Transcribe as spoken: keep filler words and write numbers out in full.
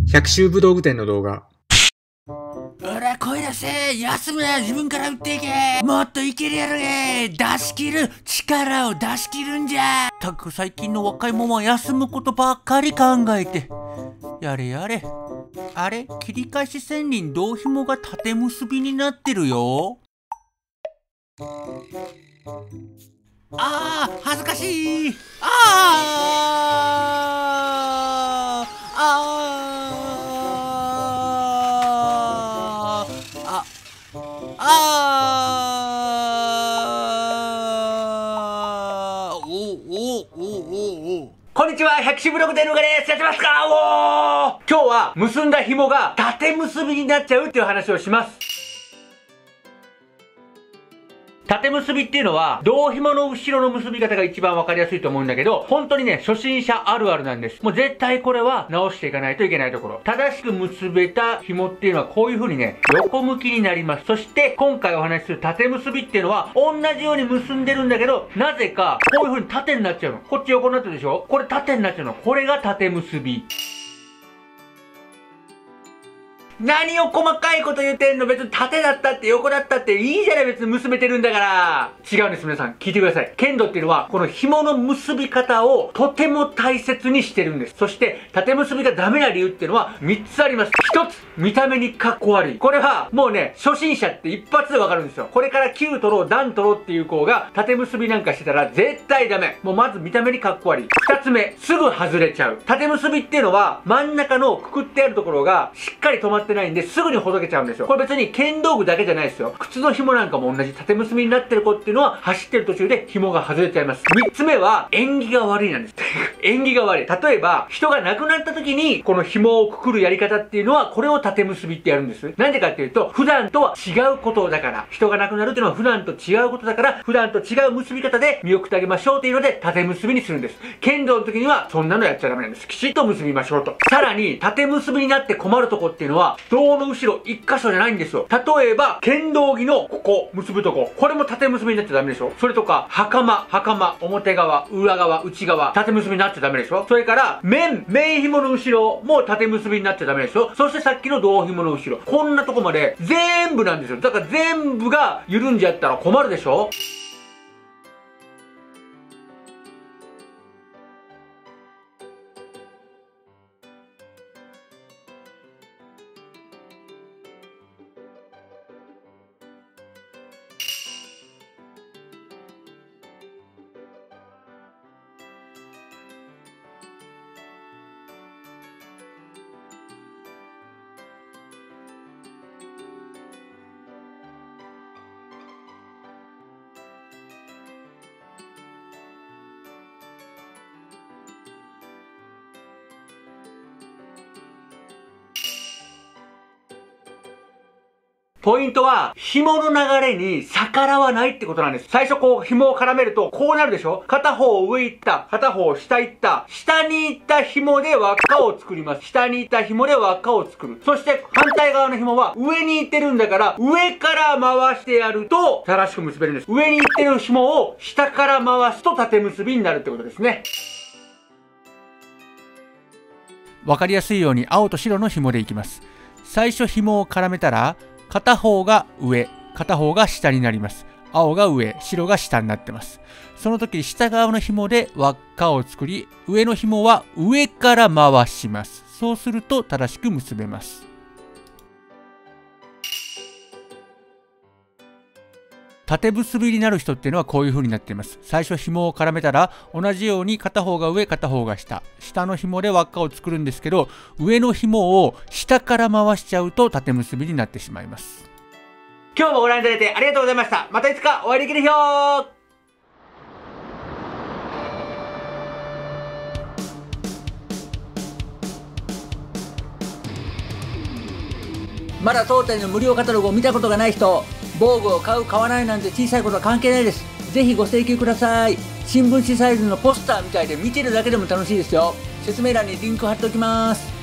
百秋武道具店の動画。 ほら声出せ、休むな、自分から打っていけ、もっといけるやろげ、出し切る、力を出し切るんじゃ。たく最近の若いもんは休むことばっかり考えて、やれやれ。あれ、切り返し千輪胴紐が縦結びになってるよ。あー、恥ずかしい。あーあーああーおおおおおこんにちは、百秋ブログでぬがです。やってますか？おー、今日は結んだ紐が縦結びになっちゃうっていう話をします。縦結びっていうのは、胴紐の後ろの結び方が一番わかりやすいと思うんだけど、本当にね、初心者あるあるなんです。もう絶対これは直していかないといけないところ。正しく結べた紐っていうのはこういう風にね、横向きになります。そして今回お話しする縦結びっていうのは、同じように結んでるんだけど、なぜかこういう風に縦になっちゃうの。こっち横になってるでしょ？これ縦になっちゃうの。これが縦結び。何を細かいこと言ってんの？別に縦だったって横だったっていいじゃない、別に結べてるんだから。違うんです、皆さん。聞いてください。剣道っていうのは、この紐の結び方をとても大切にしてるんです。そして、縦結びがダメな理由っていうのはみっつあります。ひとつ、見た目にかっこ悪い。これは、もうね、初心者って一発でわかるんですよ。これから球取ろう、段取ろうっていう子が、縦結びなんかしてたら絶対ダメ。もうまず見た目にかっこ悪い。二つ目、すぐ外れちゃう。縦結びっていうのは、真ん中のくくってあるところが、しっかり止まってないんで、すぐにほどけちゃうんですよ。これ別に剣道具だけじゃないですよ。靴の紐なんかも同じ縦結びになってる子っていうのは、走ってる途中で紐が外れちゃいます。三つ目は、縁起が悪いなんです。縁起が悪い。例えば、人が亡くなった時に、この紐をくくるやり方っていうのは、これを縦結びってやるんです。なんでかっていうと、普段とは違うことだから。人が亡くなるっていうのは普段と違うことだから、普段と違う結び方で見送ってあげましょうっていうので、縦結びにするんです。剣道の時には、そんなのやっちゃダメなんです。きちっと結びましょうと。さらに、縦結びになって困るとこっていうのは、胴の後ろ一箇所じゃないんですよ。例えば、剣道着のここ、結ぶとこ。これも縦結びになっちゃダメでしょ。それとか、袴、袴、表側、裏側、内側、縦結びになっちゃダメでしょ。それから、面、面紐の後ろも縦結びになっちゃダメでしょ。そしてさっきの胴紐の後ろ。こんなとこまで全部なんですよ。だから全部が緩んじゃったら困るでしょ。ポイントは、紐の流れに逆らわないってことなんです。最初こう紐を絡めると、こうなるでしょ？片方上行った、片方下行った。下に行った紐で輪っかを作ります。下に行った紐で輪っかを作る。そして反対側の紐は上に行ってるんだから、上から回してやると正しく結べるんです。上に行ってる紐を下から回すと縦結びになるってことですね。 わかりやすいように青と白の紐でいきます。最初紐を絡めたら、片方が上、片方が下になります。青が上、白が下になってます。その時、下側の紐で輪っかを作り、上の紐は上から回します。そうすると正しく結べます。縦結びになる人っていうのはこういう風になっています。最初紐を絡めたら、同じように片方が上、片方が下。下の紐で輪っかを作るんですけど、上の紐を下から回しちゃうと縦結びになってしまいます。 今日もご覧いただいてありがとうございました。またいつかお会いできる日を。まだ当店の無料カタログを見たことがない人、防具を買う買わないなんて小さいことは関係ないです。ぜひご請求ください。新聞紙サイズのポスターみたいで見てるだけでも楽しいですよ。説明欄にリンク貼っておきます。